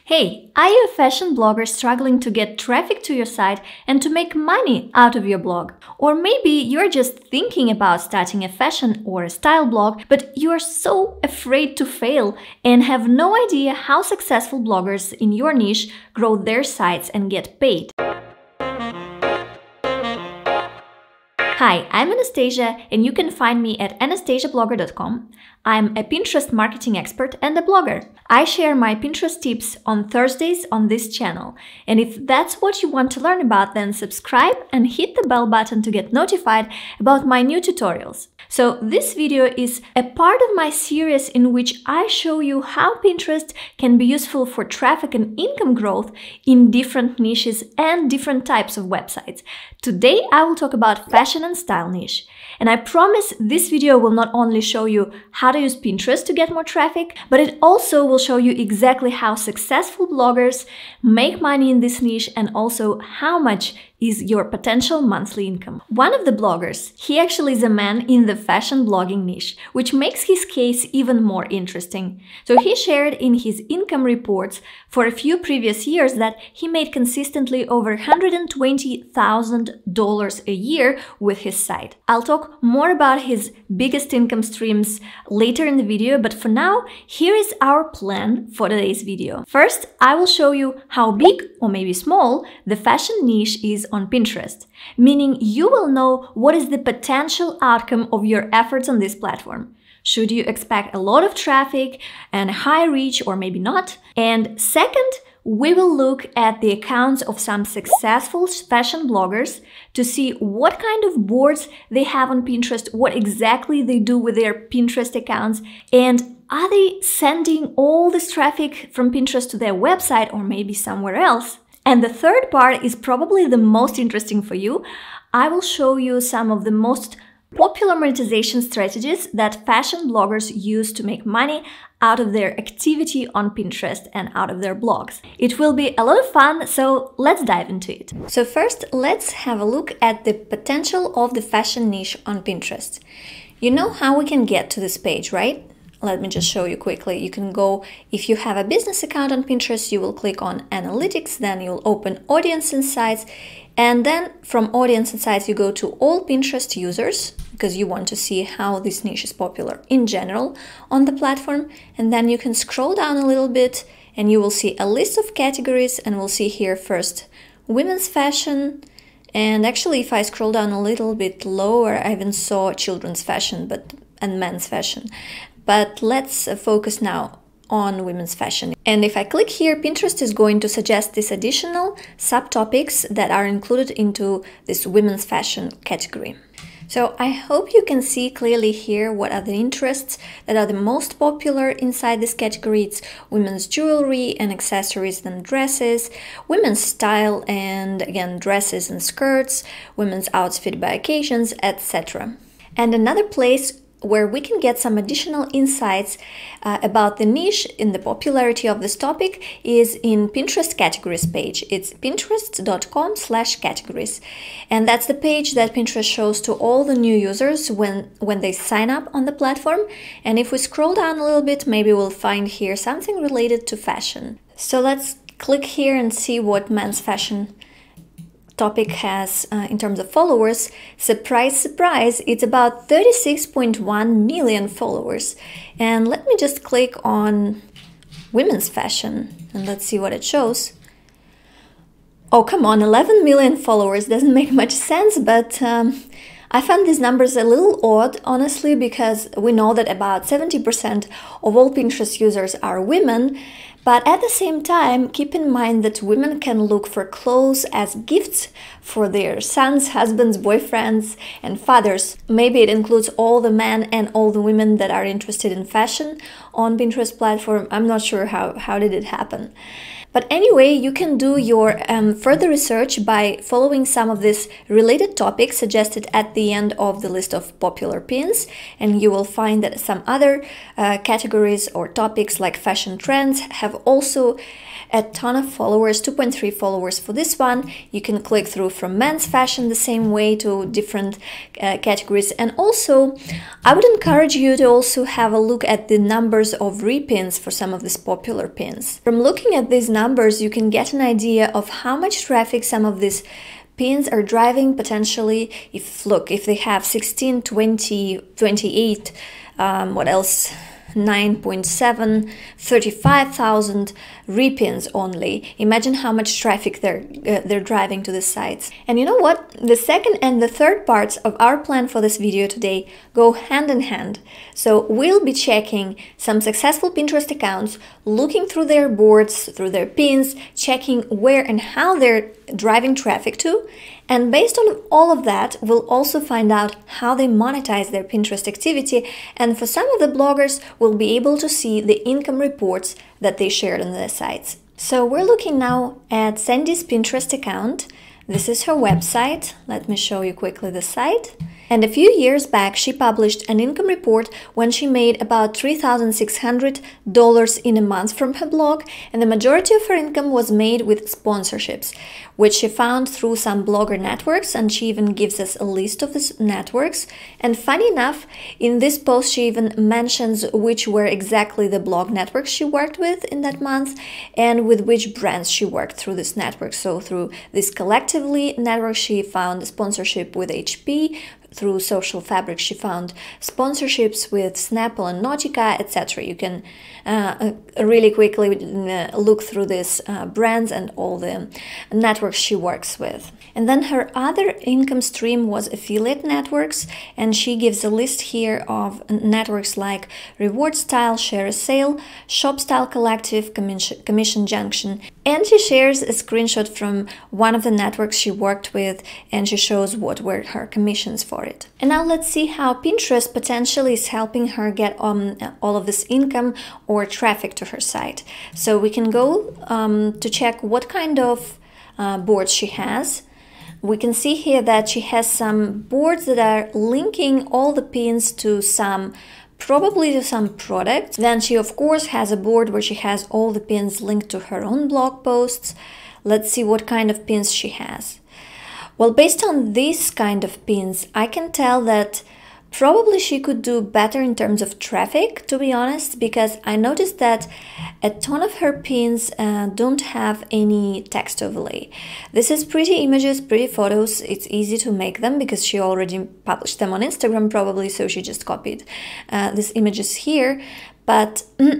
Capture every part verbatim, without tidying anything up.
Hey, are you a fashion blogger struggling to get traffic to your site and to make money out of your blog? Or maybe you're just thinking about starting a fashion or a style blog, but you're so afraid to fail and have no idea how successful bloggers in your niche grow their sites and get paid. Hi, I'm Anastasia, and you can find me at anastasia blogger dot com. I'm a Pinterest marketing expert and a blogger. I share my Pinterest tips on Thursdays on this channel. And if that's what you want to learn about, then subscribe and hit the bell button to get notified about my new tutorials. So this video is a part of my series in which I show you how Pinterest can be useful for traffic and income growth in different niches and different types of websites. Today I will talk about fashion and style niche. And I promise this video will not only show you how to use Pinterest to get more traffic, but it also will show you exactly how successful bloggers make money in this niche and also how much is your potential monthly income. One of the bloggers, he actually is a man in the fashion blogging niche, which makes his case even more interesting. So he shared in his income reports for a few previous years that he made consistently over one hundred twenty thousand dollars a year with his site. I'll talk more about his biggest income streams later in the video, but for now, here is our plan for today's video. First, I will show you how big or maybe small the fashion niche is on Pinterest, meaning you will know what is the potential outcome of your efforts on this platform. Should you expect a lot of traffic and high reach or maybe not? And second, we will look at the accounts of some successful fashion bloggers to see what kind of boards they have on Pinterest, what exactly they do with their Pinterest accounts, and are they sending all this traffic from Pinterest to their website or maybe somewhere else? And the third part is probably the most interesting for you. I will show you some of the most popular monetization strategies that fashion bloggers use to make money out of their activity on Pinterest and out of their blogs. It will be a lot of fun, so let's dive into it. So first, let's have a look at the potential of the fashion niche on Pinterest. You know how we can get to this page, right? Let me just show you quickly. You can go, if you have a business account on Pinterest, you will click on Analytics, then you'll open Audience Insights, and then from Audience Insights, you go to all Pinterest users, because you want to see how this niche is popular in general on the platform. And then you can scroll down a little bit and you will see a list of categories, and we'll see here first women's fashion. And actually, if I scroll down a little bit lower, I even saw children's fashion but and men's fashion. But let's focus now on women's fashion. And if I click here, Pinterest is going to suggest these additional subtopics that are included into this women's fashion category. So I hope you can see clearly here what are the interests that are the most popular inside this category. It's women's jewelry and accessories and dresses, women's style and again dresses and skirts, women's outfit by occasions, et cetera. And another place where we can get some additional insights uh, about the niche in the popularity of this topic is in Pinterest categories page. It's pinterest dot com slash categories. And that's the page that Pinterest shows to all the new users when, when they sign up on the platform. And if we scroll down a little bit, maybe we'll find here something related to fashion. So let's click here and see what men's fashion topic has uh, in terms of followers. Surprise, surprise, it's about thirty-six point one million followers. And let me just click on women's fashion and let's see what it shows. Oh, come on, eleven million followers doesn't make much sense, but um, I found these numbers a little odd, honestly, because we know that about seventy percent of all Pinterest users are women. But at the same time, keep in mind that women can look for clothes as gifts for their sons, husbands, boyfriends, and fathers. Maybe it includes all the men and all the women that are interested in fashion on Pinterest platform. I'm not sure how, how did it happen. But anyway, you can do your um, further research by following some of these related topics suggested at the end of the list of popular pins, and you will find that some other uh, categories or topics like fashion trends have have also a ton of followers, two point three followers for this one. You can click through from men's fashion the same way to different uh, categories. And also, I would encourage you to also have a look at the numbers of repins for some of these popular pins. From looking at these numbers, you can get an idea of how much traffic some of these pins are driving potentially. If look, if they have sixteen, twenty, twenty-eight, um, what else? nine point seven, thirty-five thousand repins only. Imagine how much traffic they're uh, they're driving to the sites. And you know what? The second and the third parts of our plan for this video today go hand in hand. So we'll be checking some successful Pinterest accounts, looking through their boards, through their pins, checking where and how they're driving traffic to. And based on all of that, we'll also find out how they monetize their Pinterest activity. And for some of the bloggers, we'll be able to see the income reports that they shared on their sites. So we're looking now at Sandy's Pinterest account. This is her website. Let me show you quickly the site. And a few years back, she published an income report when she made about three thousand six hundred dollars in a month from her blog, and the majority of her income was made with sponsorships, which she found through some blogger networks, and she even gives us a list of these networks. And funny enough, in this post, she even mentions which were exactly the blog networks she worked with in that month and with which brands she worked through this network. So through this Collectively network, she found sponsorship with H P. Through Social Fabric, she found sponsorships with Snapple and Nautica, et cetera. You can uh, really quickly uh, look through these uh, brands and all the networks she works with. And then her other income stream was affiliate networks, and she gives a list here of networks like Reward Style, Share a Sale, Shop Style Collective, Commission, Commission Junction, and she shares a screenshot from one of the networks she worked with, and she shows what were her commissions for it. And now let's see how Pinterest potentially is helping her get um, all of this income or traffic to her site. So we can go um, to check what kind of uh, boards she has. We can see here that she has some boards that are linking all the pins to some probably to some products. Then she of course has a board where she has all the pins linked to her own blog posts. Let's see what kind of pins she has. Well, based on this kind of pins, I can tell that probably she could do better in terms of traffic, to be honest, because I noticed that a ton of her pins uh, don't have any text overlay. This is pretty images, pretty photos. It's easy to make them because she already published them on Instagram probably, so she just copied uh, these images here. But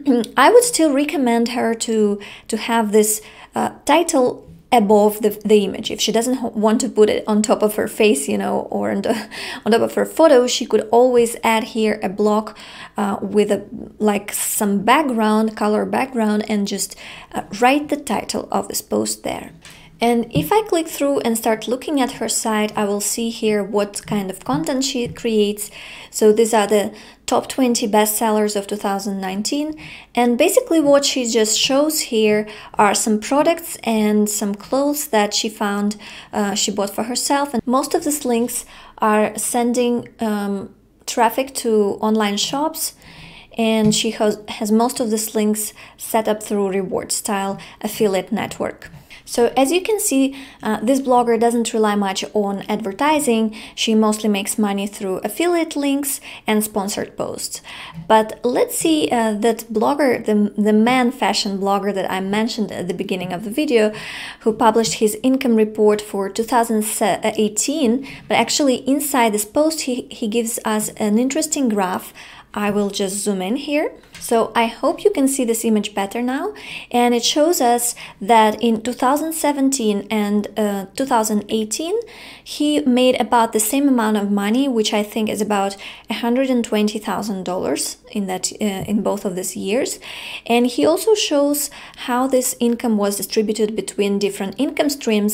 I would still recommend her to, to have this uh, title above the, the image. If she doesn't want to put it on top of her face, you know, or on, the, on top of her photo, she could always add here a block uh, with a like some background, color background, and just uh, write the title of this post there. And if I click through and start looking at her site, I will see here what kind of content she creates. So these are the top twenty bestsellers of two thousand nineteen. And basically what she just shows here are some products and some clothes that she found uh, she bought for herself. And most of these links are sending um, traffic to online shops. And she has, has most of these links set up through Reward Style affiliate network. So as you can see, uh, this blogger doesn't rely much on advertising. She mostly makes money through affiliate links and sponsored posts. But let's see uh, that blogger, the, the man fashion blogger that I mentioned at the beginning of the video, who published his income report for two thousand eighteen, but actually inside this post he, he gives us an interesting graph. I will just zoom in here. So I hope you can see this image better now. And it shows us that in two thousand seventeen and uh, two thousand eighteen, he made about the same amount of money, which I think is about one hundred twenty thousand dollars in that uh, in both of these years. And he also shows how this income was distributed between different income streams.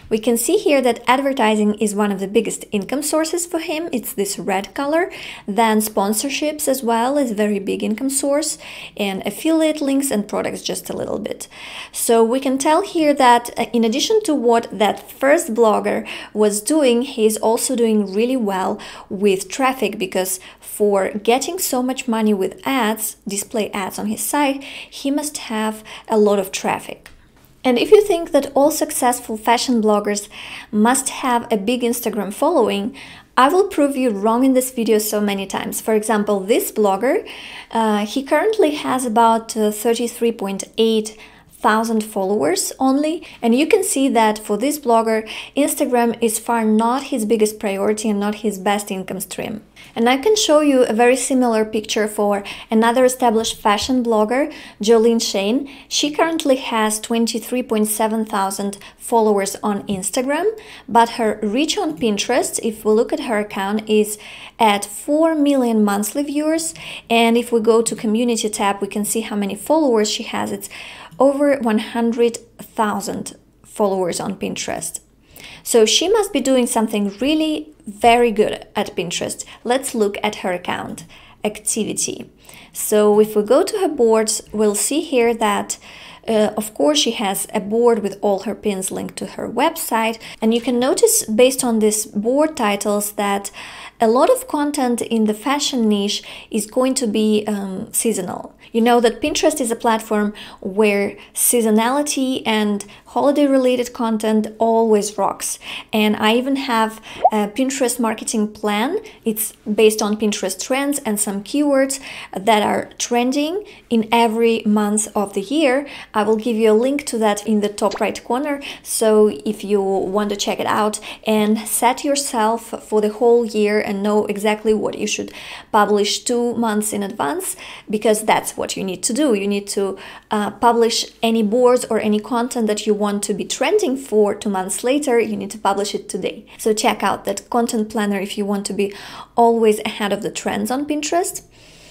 We can see here that advertising is one of the biggest income sources for him. It's this red color. Then sponsorships as well is a very big income source, and affiliate links and products just a little bit. So we can tell here that in addition to what that first blogger was doing, he's also doing really well with traffic, because for getting so much money with ads, display ads on his site, he must have a lot of traffic. And if you think that all successful fashion bloggers must have a big Instagram following, I will prove you wrong in this video so many times. For example, this blogger, uh, he currently has about uh, thirty-three point eight thousand followers only, and you can see that for this blogger, Instagram is far not his biggest priority and not his best income stream. And I can show you a very similar picture for another established fashion blogger, Jolene Shane. She currently has twenty-three point seven thousand followers on Instagram, but her reach on Pinterest, if we look at her account, is at four million monthly viewers. And if we go to community tab, we can see how many followers she has. It's over one hundred thousand followers on Pinterest. So she must be doing something really very good at Pinterest. Let's look at her account activity. So if we go to her boards, we'll see here that Uh, of course, she has a board with all her pins linked to her website, and you can notice based on these board titles that a lot of content in the fashion niche is going to be um, seasonal. You know that Pinterest is a platform where seasonality and holiday-related content always rocks. And I even have a Pinterest marketing plan. It's based on Pinterest trends and some keywords that are trending in every month of the year. I will give you a link to that in the top right corner. So if you want to check it out and set yourself for the whole year and know exactly what you should publish two months in advance, because that's what you need to do. You need to uh, publish any boards or any content that you want to be trending for two months later. You need to publish it today. So check out that content planner if you want to be always ahead of the trends on Pinterest.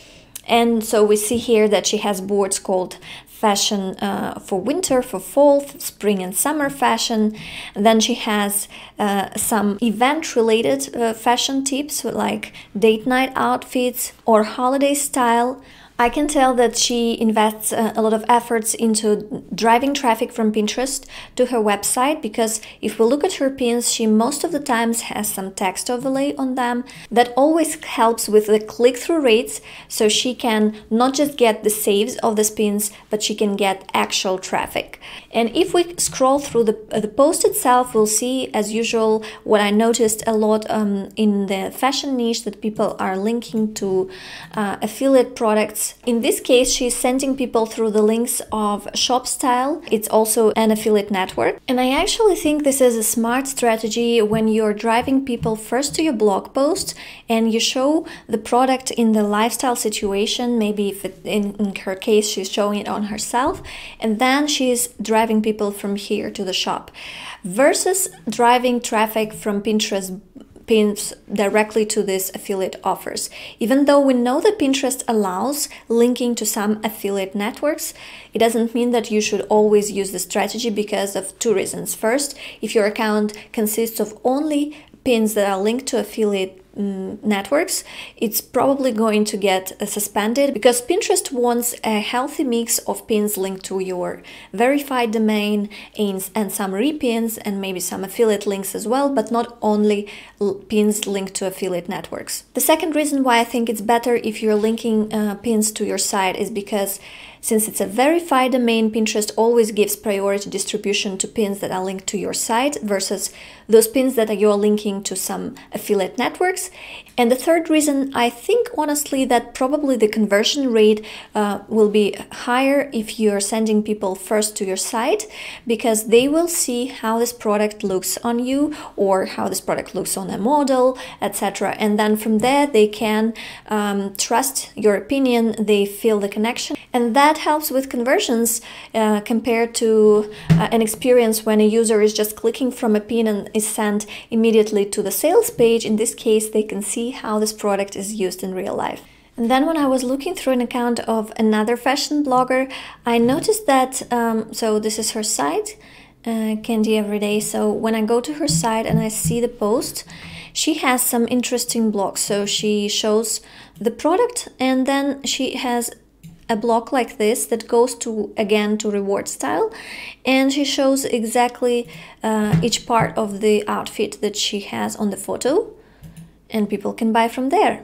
And so we see here that she has boards called fashion uh, for winter, for fall, spring and summer fashion. And then she has uh, some event-related uh, fashion tips like date night outfits or holiday style. I can tell that she invests uh, a lot of efforts into driving traffic from Pinterest to her website, because if we look at her pins, she most of the times has some text overlay on them. That always helps with the click-through rates, so she can not just get the saves of the pins, but she can get actual traffic. And if we scroll through the, uh, the post itself, we'll see, as usual, what I noticed a lot um, in the fashion niche, that people are linking to uh, affiliate products. In this case, she's sending people through the links of ShopStyle. It's also an affiliate network. And I actually think this is a smart strategy when you're driving people first to your blog post and you show the product in the lifestyle situation. Maybe if it, in, in her case, she's showing it on herself, and then she's driving people from here to the shop, versus driving traffic from Pinterest pins directly to these affiliate offers. Even though we know that Pinterest allows linking to some affiliate networks, it doesn't mean that you should always use the strategy, because of two reasons. First, if your account consists of only pins that are linked to affiliate Mm, networks, it's probably going to get uh, suspended, because Pinterest wants a healthy mix of pins linked to your verified domain and, and some repins and maybe some affiliate links as well, but not only pins linked to affiliate networks. The second reason why I think it's better if you're linking uh, pins to your site is because since it's a verified domain, Pinterest always gives priority distribution to pins that are linked to your site versus those pins that you're linking to some affiliate networks. And the third reason, I think honestly that probably the conversion rate uh, will be higher if you're sending people first to your site, because they will see how this product looks on you or how this product looks on a model, et cetera. And then from there they can um, trust your opinion, they feel the connection, and that helps with conversions uh, compared to uh, an experience when a user is just clicking from a pin and is sent immediately to the sales page. In this case, they can see how this product is used in real life. And then when I was looking through an account of another fashion blogger, I noticed that, um, so this is her site, uh, candy every day. So when I go to her site and I see the post, she has some interesting blogs. So she shows the product, and then she has a blog like this that goes to, again, to reward style, and she shows exactly uh, each part of the outfit that she has on the photo, and people can buy from there.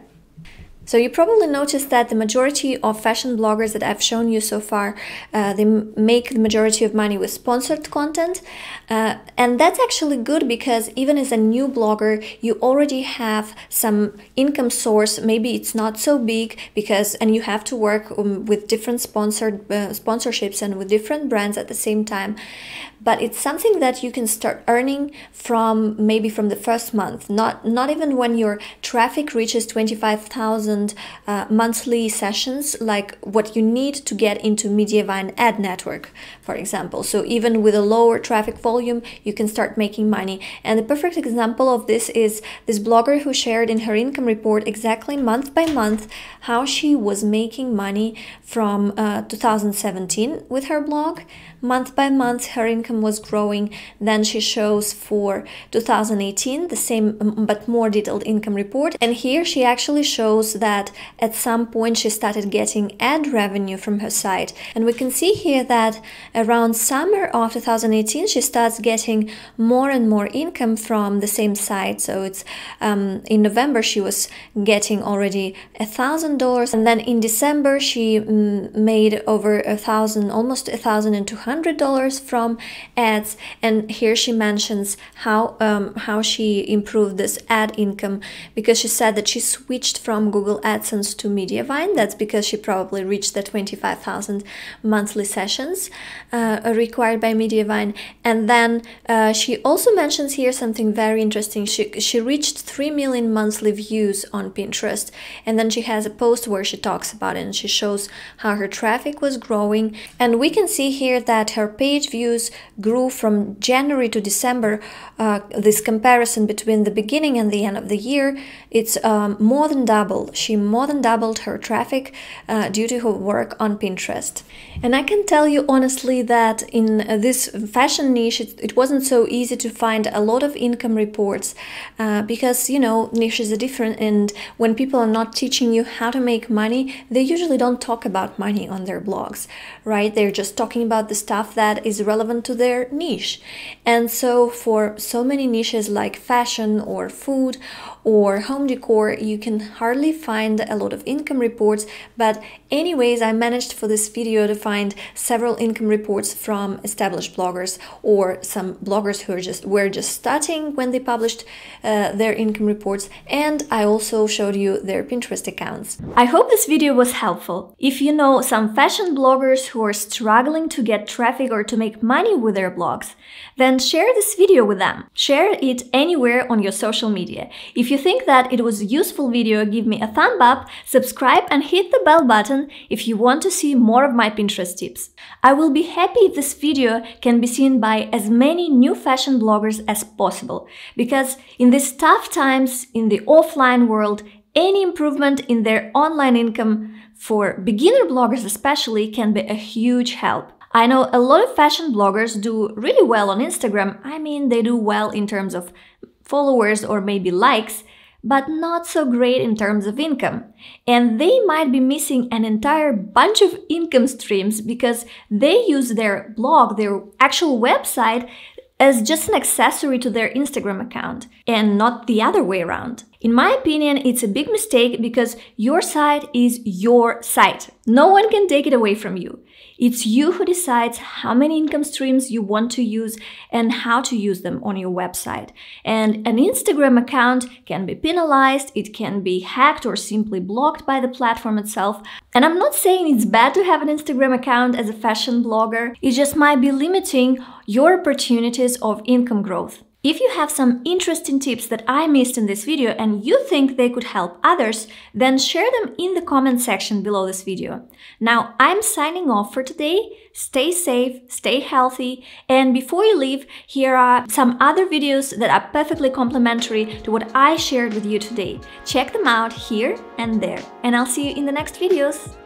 So you probably noticed that the majority of fashion bloggers that I've shown you so far, uh, they make the majority of money with sponsored content. Uh, and that's actually good, because even as a new blogger, you already have some income source. Maybe it's not so big, because and you have to work um, with different sponsored uh, sponsorships and with different brands at the same time. But it's something that you can start earning from maybe from the first month, not not even when your traffic reaches twenty-five thousand uh, monthly sessions, like what you need to get into Mediavine ad network, for example. So even with a lower traffic volume, you can start making money. And the perfect example of this is this blogger who shared in her income report exactly month by month how she was making money from uh, two thousand seventeen with her blog. Month by month, her income was growing. Then she shows for two thousand eighteen the same but more detailed income report, and here she actually shows that at some point she started getting ad revenue from her site. And we can see here that around summer of two thousand eighteen she starts getting more and more income from the same site. So it's um, in November she was getting already a thousand dollars, and then in December she um, made over a thousand, almost a thousand and two hundred dollars from ads. And here she mentions how um, how she improved this ad income, because she said that she switched from Google AdSense to Mediavine. That's because she probably reached the twenty-five thousand monthly sessions uh, required by Mediavine. And then uh, she also mentions here something very interesting. She, she reached three million monthly views on Pinterest, and then she has a post where she talks about it and she shows how her traffic was growing. And we can see here that her page views grew from January to December. Uh, this comparison between the beginning and the end of the year, it's um, more than double. She more than doubled her traffic uh, due to her work on Pinterest. And I can tell you honestly that in uh, this fashion niche, it, it wasn't so easy to find a lot of income reports uh, because, you know, niches are different, and when people are not teaching you how to make money, they usually don't talk about money on their blogs, right? They're just talking about the stuff that is relevant to their niche. And so for so many niches like fashion or food or home decor, you can hardly find a lot of income reports. But anyways, I managed for this video to find several income reports from established bloggers or some bloggers who are just were just starting when they published uh, their income reports, and I also showed you their Pinterest accounts. I hope this video was helpful. If you know some fashion bloggers who are struggling to get traffic or to make money with their blogs, then share this video with them. Share it anywhere on your social media. If you think that it was a useful video, give me a thumb up, subscribe and hit the bell button if you want to see more of my Pinterest tips. I will be happy if this video can be seen by as many new fashion bloggers as possible, because in these tough times in the offline world, any improvement in their online income, for beginner bloggers especially, can be a huge help. I know a lot of fashion bloggers do really well on Instagram. I mean, they do well in terms of followers or maybe likes, but not so great in terms of income. And they might be missing an entire bunch of income streams because they use their blog, their actual website, as just an accessory to their Instagram account, and not the other way around. In my opinion, it's a big mistake, because your site is your site. No one can take it away from you. It's you who decides how many income streams you want to use and how to use them on your website. And an Instagram account can be penalized, it can be hacked or simply blocked by the platform itself. And I'm not saying it's bad to have an Instagram account as a fashion blogger, it just might be limiting your opportunities of income growth. If you have some interesting tips that I missed in this video and you think they could help others, then share them in the comment section below this video. Now, I'm signing off for today. Stay safe, stay healthy, and before you leave, here are some other videos that are perfectly complementary to what I shared with you today. Check them out here and there, and I'll see you in the next videos.